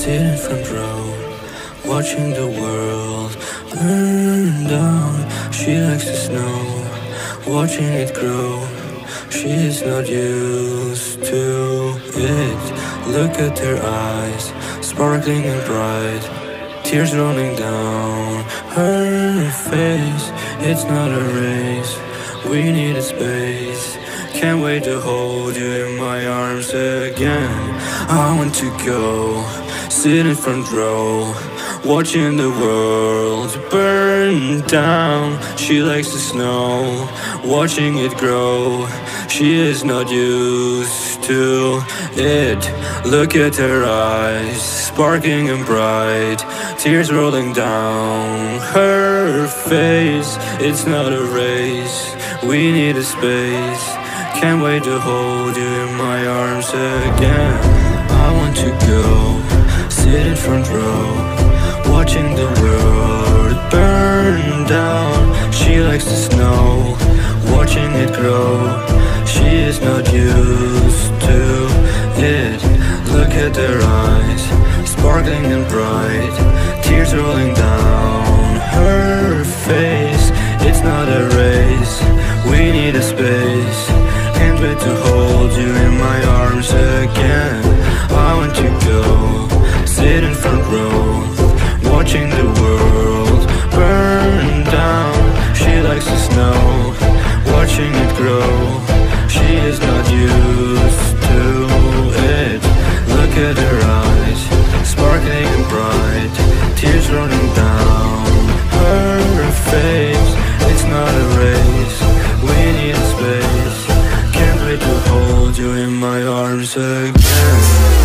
sitting front row, watching the world burn down. She likes the snow, watching it grow. She is not used to it. Look at her eyes, sparkling and bright, tears rolling down her face. It's not a race, we need a space. Can't wait to hold you in my arms again. I want to go, sit in front row, watching the world burn down. She likes the snow, watching it grow. She is not used to it. Look at her eyes, sparkling and bright, tears rolling down her face. It's not a race, we need a space. Can't wait to hold you in my arms again. I want to go, sit in front row, watching the world burn down. She likes the snow, watching it grow. She is not used to it. Look at her eyes, sparkling and bright, tears rolling down her face. It's not a race, we need a space. Can't wait to hold you in my arms again. I want to go, sit in front row, watching the world burn down. She likes the snow, watching it grow. She is not used to it. Look at her eyes, sparkling and bright, tears running down her face. It's not a race, we need a space. Can't wait to hold you in my arms again.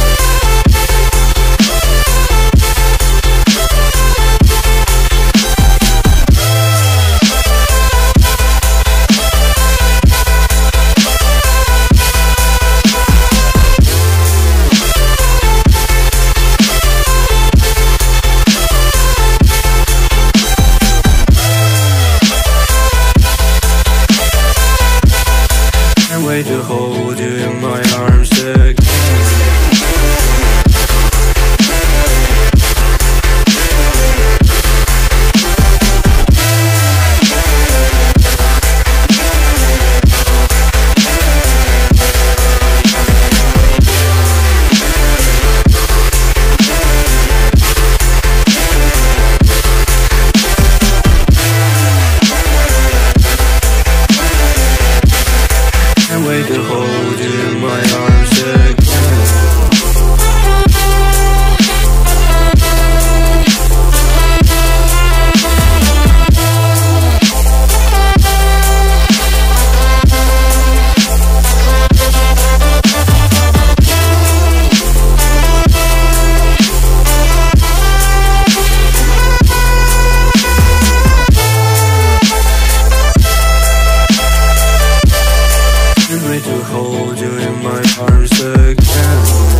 To hold you in my arms again. Wait to hold you in my arms again. Wait to hold you in my arms again.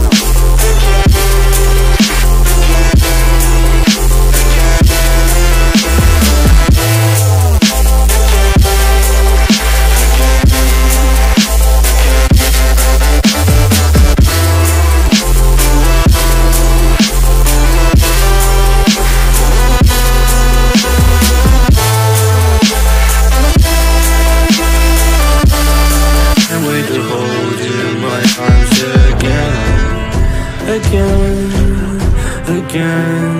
Wait to hold you in my arms again. Again, again,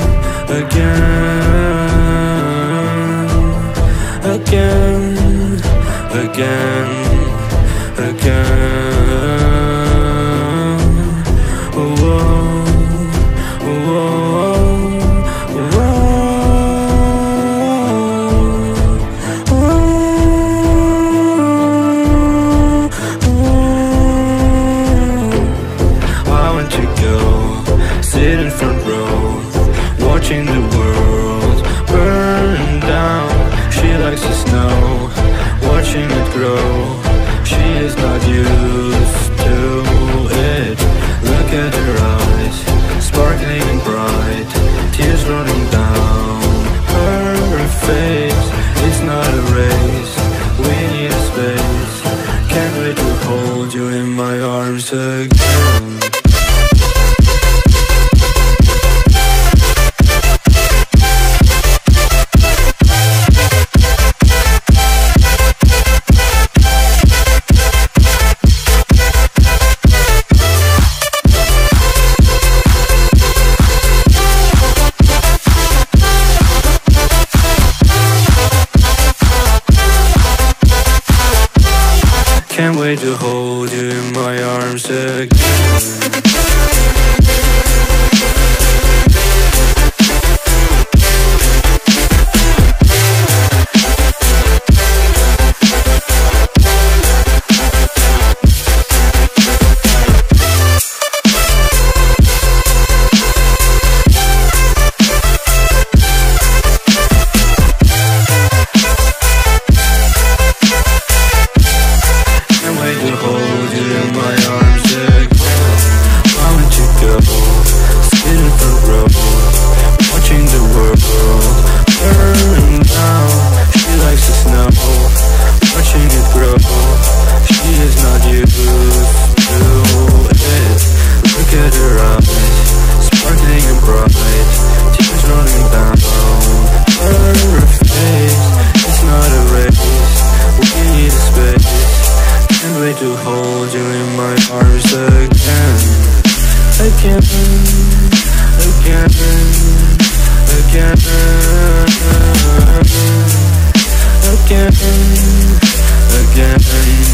again, again, again, again. Whoa, sit in front row, watching the world burn down. She likes the snow, watching it grow. She is not used to it. Look at her eyes, sparkling and bright, tears running down her face. It's not a race, we need a space. Can't wait to hold you in my arms again. again. To hold you in my arms again, again, again, again, again, again.